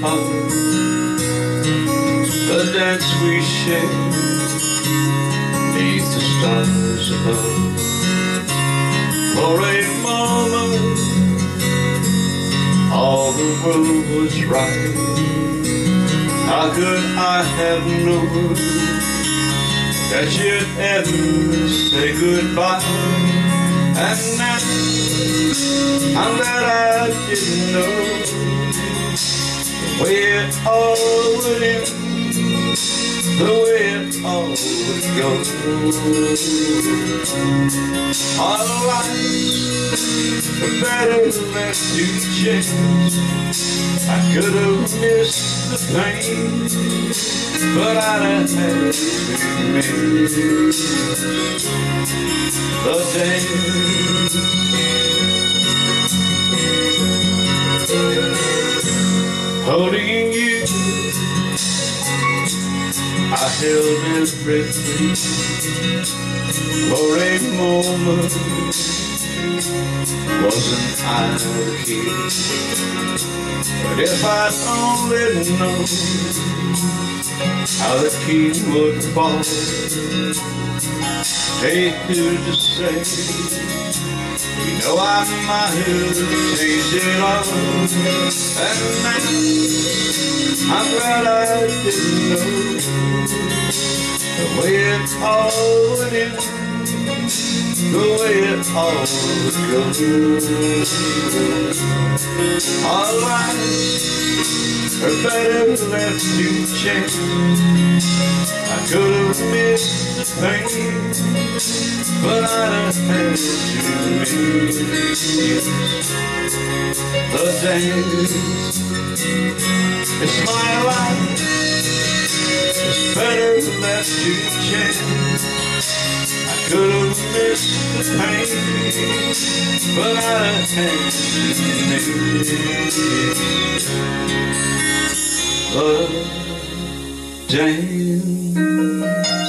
apart, the dance we shared beneath the stars above. For a moment all the world was right. How could I have known that you'd ever say goodbye? And now I'm glad I didn't know the way it all would end, the way it all would go. Our lives were better left to chance. I could have missed the pain, but I'd have had to miss the dance. Holding you, I held everything for a moment. Wasn't I the king? But if I'd only known how the king would fall, hey, who's to say? You know I might have changed it all. And now I'm glad I didn't know the way it all would end, the way it all would go. Our lives are better left to chance. I could have missed the pain, but I'd have had to miss the dance. It's my life, it's better left to chance. I could have missed the pain, but I'd have had to miss the dance.